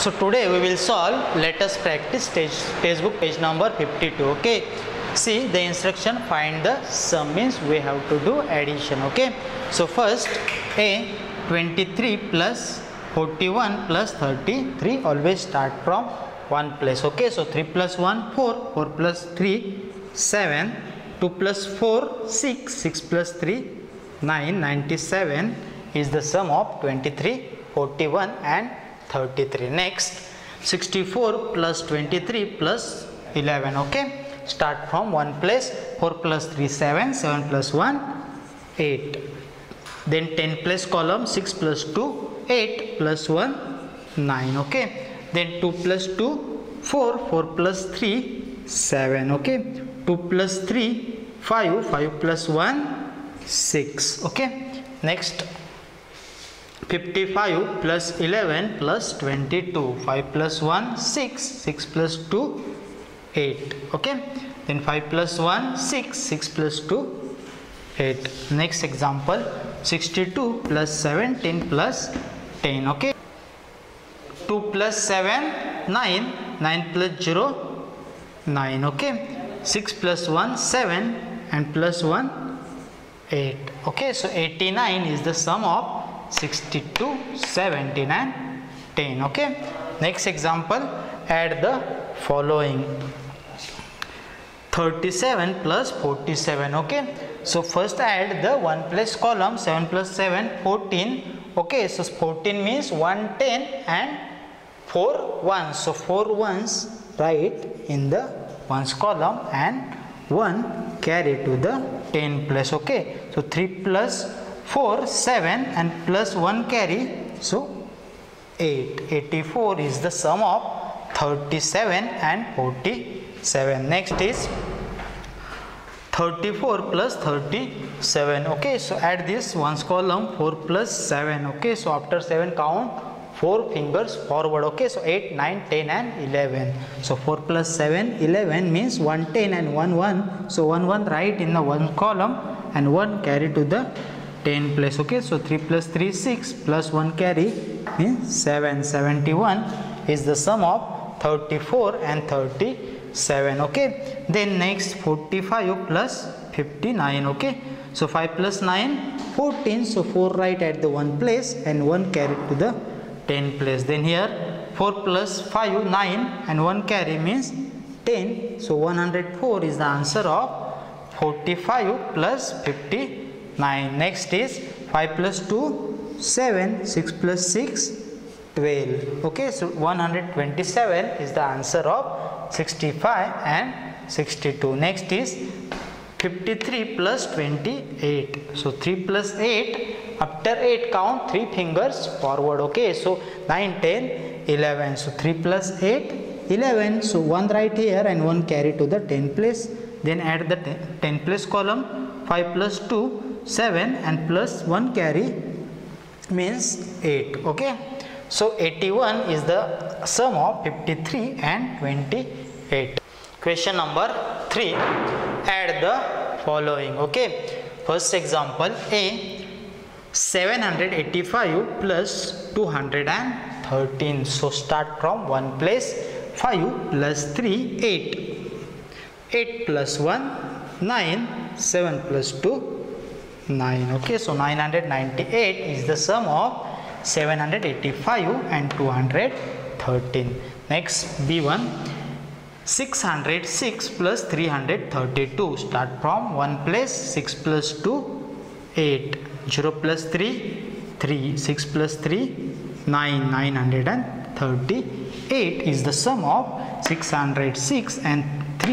So today we will solve. Let us practice textbook page number 52. Okay, see the instruction, find the sum means we have to do addition. Okay, so first a 23 plus 41 plus 33, always start from one place. Okay, so 3 plus 1 4, 4 plus 3 7, 2 plus 4 6, 6 plus 3 9, 97 is the sum of 23, 41 and 33. Next 64 plus 23 plus 11. Okay, start from one place. 4 plus 3 7, 7 plus 1 8. Then 10 place column, 6 plus 2 8 plus 1 9. Okay, then 2 plus 2 4, 4 plus 3 7. Okay, 2 plus 3 5, 5 plus 1 6. Okay, next 55 plus 11 plus 22, 5 plus 1 6, 6 plus 2 8. Okay, then 5 plus 1 6, 6 plus 2 8. Next example, 62 plus 17 plus 10. Okay, 2 plus 7 9, 9 plus 0 9. Okay, 6 plus 1 7 and plus 1 8. Okay, so 89 is the sum of 62, 17 and 10. Okay, next example, add the following. 37 plus 47. Okay, so first add the one place column, 7 plus 7 14. Okay, so 14 means 1 10 and 4 1. So 4 ones write in the ones column and 1 carry to the 10 place. Okay, so 3 plus 4 7 and plus 1 carry, so 8. 84 is the sum of 37 and 47. Next is 34 plus 37. Okay, so add this ones column, 4 plus 7. Okay, so after 7 count 4 fingers forward. Okay, so 8 9 10 and 11. So 4 plus 7 11 means 1 10 and 1 1. So 1 1 write in the one column and 1 carry to the 10 place. Okay, so 3 plus 3 6 plus 1 carry means 7. 71 is the sum of 34 and 37. Okay, then next 45 plus 59. Okay, so 5 plus 9 14, so 4 write at the one place and 1 carry to the 10 place. Then here 4 plus 5 9 and 1 carry means 10, so 104 is the answer of 45 plus 59. Next is 5 plus 2 7, 6 plus 6 12. Okay, so 127 is the answer of 65 and 62. Next is 53 plus 28. So 3 plus 8, after 8 count 3 fingers forward. Okay, so 9 10 11. So 3 plus 8 11. So 1 right here and 1 carry to the 10 place. Then add the 10 place column. 5 plus 2 7 and plus 1 carry means 8. Okay, so 81 is the sum of 53 and 28. Question number 3, add the following. Okay, first example, a 785 plus 213. So start from one place. 5 plus 3 8, 8 plus 1 9, 7 plus 2 9. Okay, so 998 is the sum of 785 and 213. Next B1, 606 plus 332. Start from one place. 6 plus 2 8, 0 plus 3 3, 6 plus 3 9, 938 is the sum of 606 and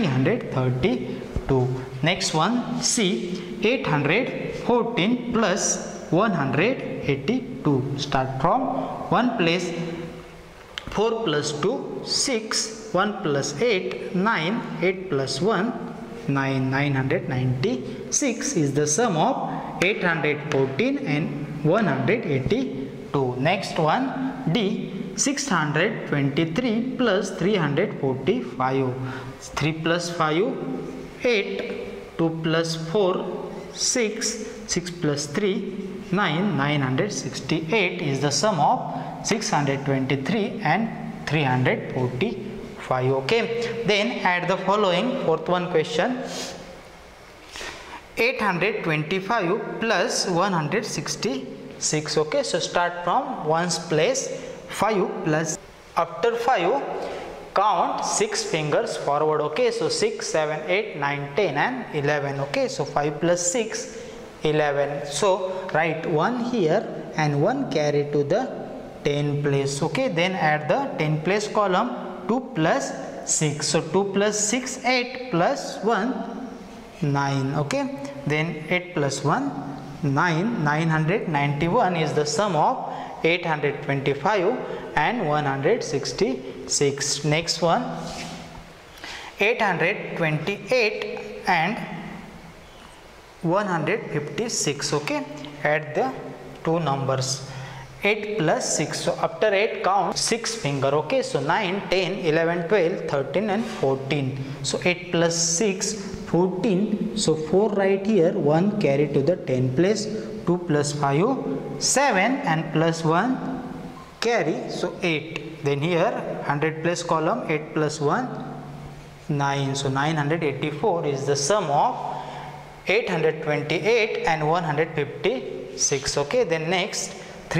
332. Next one, C, 814 plus 182. Start from one place. 4 plus 2 6, 1 plus 8 9, 8 plus 1 9, 996 is the sum of 814 and 182. Next one, D, 623 plus 345. 3 plus 5 8, 2 plus 4 6, 6 plus 3 9, 968 is the sum of 623 and 345. Okay, then add the following. Fourth one question. 825 plus 166. Okay, so start from ones place. 5 plus, after 5 count 6 fingers forward. Okay, so 6, 7, 8, 9, 10 and 11. Okay, so 5 plus 6, 11. So write 1 here and 1 carry to the 10 place. Okay, then add the 10 place column. 2 plus 6, so 2 plus 6, 8 plus 1, 9. Okay, then 8 plus 1, 9. 991 is the sum of 825 and 166. Next one, 828 and 156. Okay, add the two numbers. 8 plus 6, so after 8 count 6 finger. Okay, so 9, 10, 11, 12, 13 and 14. So 8 plus 6, 14. So 4 right here, 1 carry to the 10 place. 2 plus 5, 7 and plus 1 carry, so 8. Then here 100 place column, 8 plus 1, 9. So 984 is the sum of 828 and 156. Okay, then next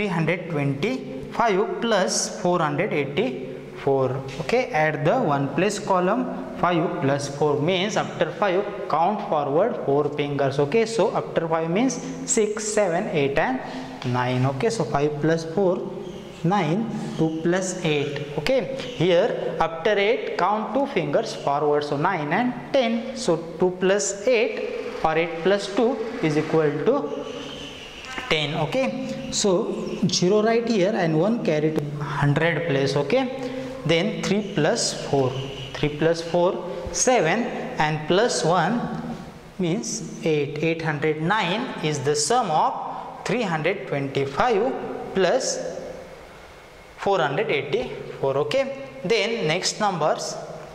325 plus 484. Okay, add the 1 place column. 5 plus 4 means after 5 count forward 4 fingers. Okay, so after 5 means 6, 7, 8 and 9. Okay, so 5 plus 4, 9, 2 plus 8. Okay, here after 8 count 2 fingers forward, so 9 and 10. So 2 plus 8 or 8 plus 2 is equal to 10. Okay, so 0 right here and 1 carry to 100 place. Okay, then 3 plus 4, 3 plus 4, 7 and plus 1 means 8. 809 is the sum of 325 plus 484. Okay, then next numbers,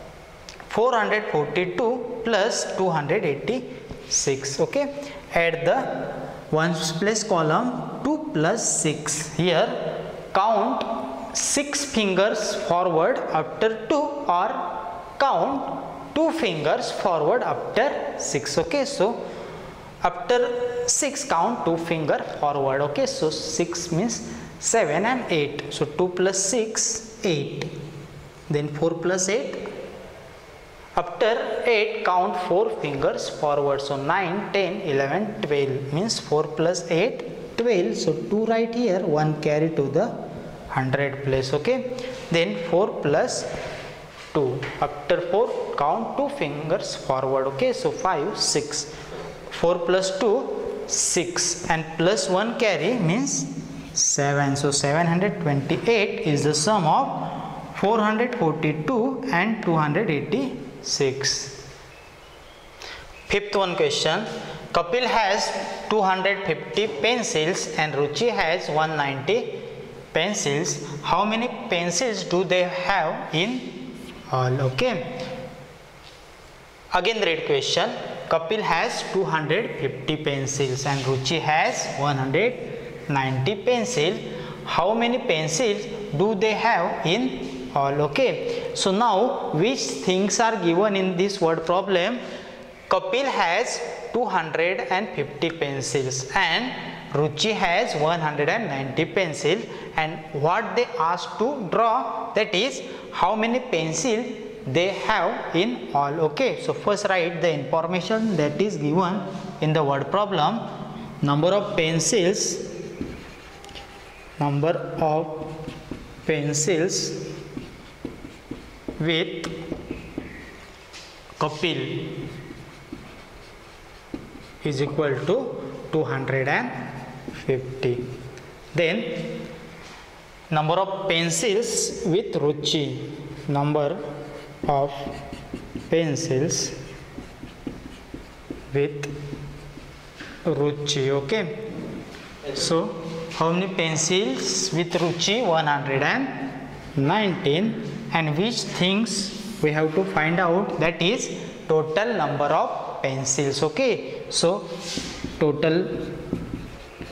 442 plus 286. Okay, add the ones place column. 2 plus 6, here count 6 fingers forward after 2 or count 2 fingers forward after 6. Okay, so after 6 count 2 finger forward. Okay, so 6 means 7 and 8. So 2 plus 6, 8. Then 4 plus 8. After 8 count 4 fingers forward. So 9, 10, 11, 12 means 4 plus 8, 12. So 2 right here, 1 carry to the 100 place. Okay, then 4 plus 2. After 4 count 2 fingers forward. Okay, so 5, 6. 4 plus 2, 6 and plus 1 carry means 7. So 728 is the sum of 442 and 286. Fifth one question. Kapil has 250 pencils and Ruchi has 190 pencils. How many pencils do they have in all? Okay, again read question. Kapil has 250 pencils and Ruchi has 190 pencils. How many pencils do they have in all? Okay, so now which things are given in this word problem? Kapil has 250 pencils and Ruchi has 190 pencils, and what they asked to draw, that is how many pencils they have in all. Okay, so first write the information that is given in the word problem. Number of pencils with Kapil is equal to 250. Then number of pencils with Ruchi, number of pencils with Ruchi. Okay, so how many pencils with Ruchi? 119. And which things we have to find out, that is total number of pencils. Okay, so total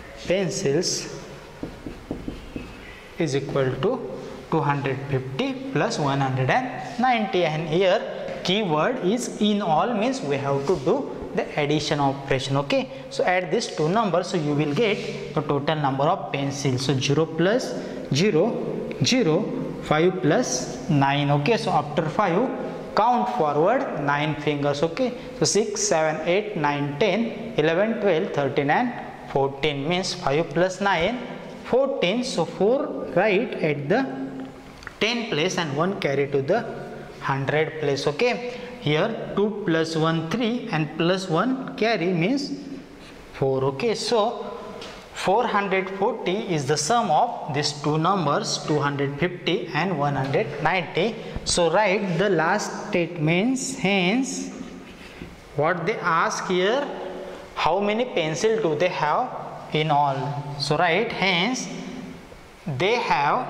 pencils is equal to 250 plus 190, and here keyword is in all, means we have to do the addition operation. Okay, so add these two numbers, so you will get the total number of pencils. So 0 plus 0, 0, 5 plus 9. Okay, so after 5 count forward 9 fingers. Okay, so 6, 7, 8, 9, 10, 11, 12, 13 and 14, means 5 plus 9, 14. So 4 write at the 10 place and 1 carry to the 100 place. Okay, here 2 plus 1 3 and plus 1 carry means 4. Okay, so 440 is the sum of these two numbers, 250 and 190. So write the last statements. Hence, what they ask here, how many pencils do they have in all? So write, hence they have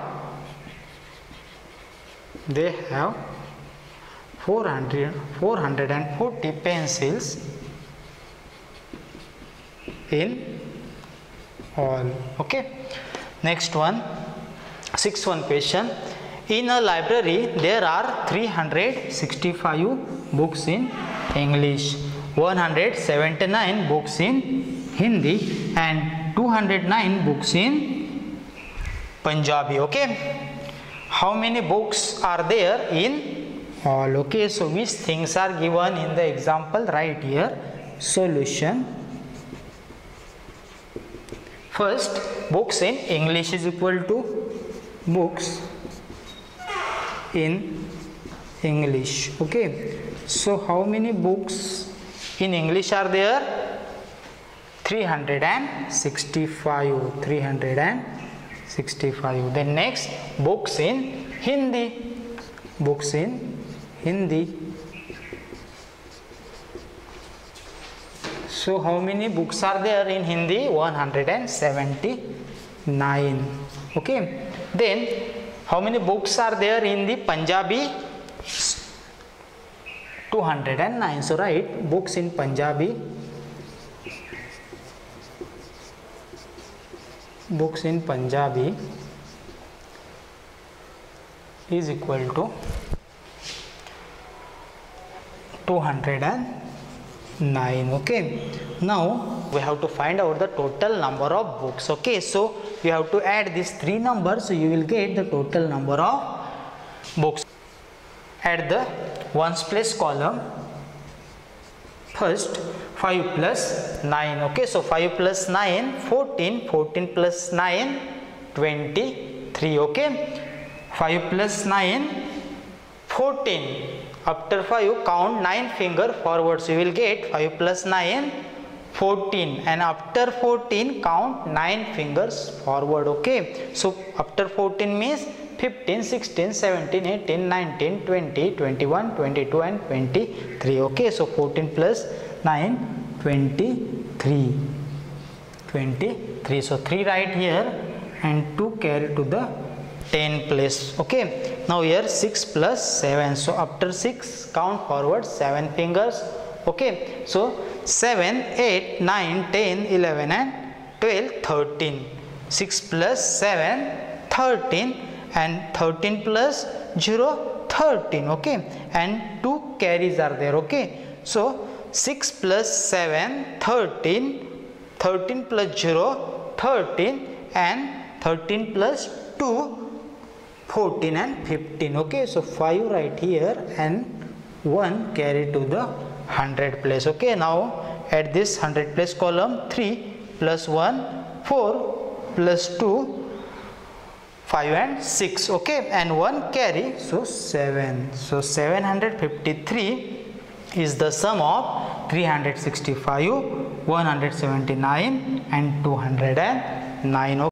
440 pencils in all. Okay, next one, 6th question. In a library there are 365 books in English, 179 books in Hindi and 209 books in Punjabi. Okay, how many books are there in all? Okay, so which things are given in the example? Right here, solution. First, books in English is equal to books in English. Okay, so how many books in English are there? 365. 365. Then next, books in Hindi. Books in Hindi. So how many books are there in Hindi? 179. Okay, then how many books are there in the Punjabi? 209. So write books in Punjabi. Books in Punjabi is equal to 209. Okay, now we have to find out the total number of books. Okay, so you have to add these three numbers, so you will get the total number of books. Add the ones place column. First, 5 plus 9. Okay, so 5 plus 9, 14, 14 plus 9, 23. Okay, 5 plus 9, 14. After 5 count 9 finger forward, so you will get 5 plus 9, 14, and after 14 count 9 fingers forward. Okay, so after 14 means 15, 16, 17, 18, 19, 20, 21, 22 and 23. Okay, so 14 plus 9, 23. 23. So 3 right here and 2 carry to the 10 place. Okay, now here 6 plus 7. So after 6 count forward 7 fingers. Okay, so 7, 8, 9, 10, 11 and 12, 13. 6 plus 7, 13, and 13 plus 0, 13. Okay, and 2 carries are there. Okay, so 6 plus 7, 13, 13 plus 0, 13, and 13 plus 2, 14 and 15. Okay, so 5 right here and 1 carry to the 100 place. Okay, now at this 100 place column, 3 plus 1, 4 plus 2, 5 and 6. Okay, and 1 carry, so 7. So 753 is the sum of 365, 179 and 209.